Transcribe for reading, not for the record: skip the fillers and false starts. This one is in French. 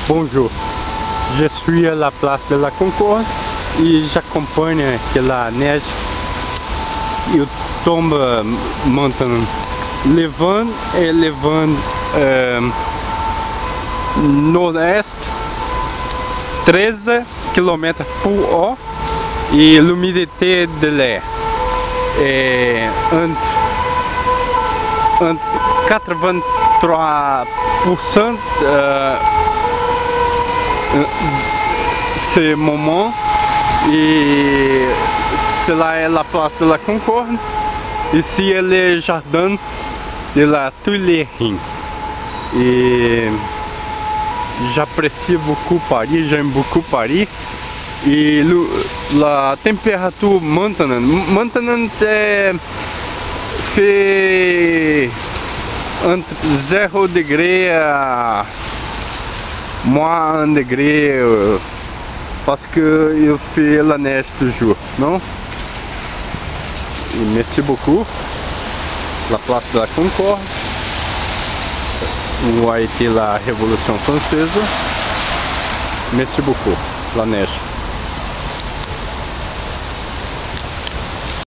Bonjour, je suis à la place de la Concorde et j'accompagne la neige. Il tombe maintenant. Le vent est le vent nord-est, 13 km/h et l'humidité de l'air est entre 83% ce moment, et cela est la place de la Concorde. Ici est le jardin de la Tuileries et j'apprécie beaucoup Paris, j'aime beaucoup Paris. Et la température maintenant fait entre 0 degré à moins 1 degré parce que il fait la neige toujours, non? Et merci beaucoup. La place de la Concorde, où a été la Révolution française. Merci beaucoup, la neige.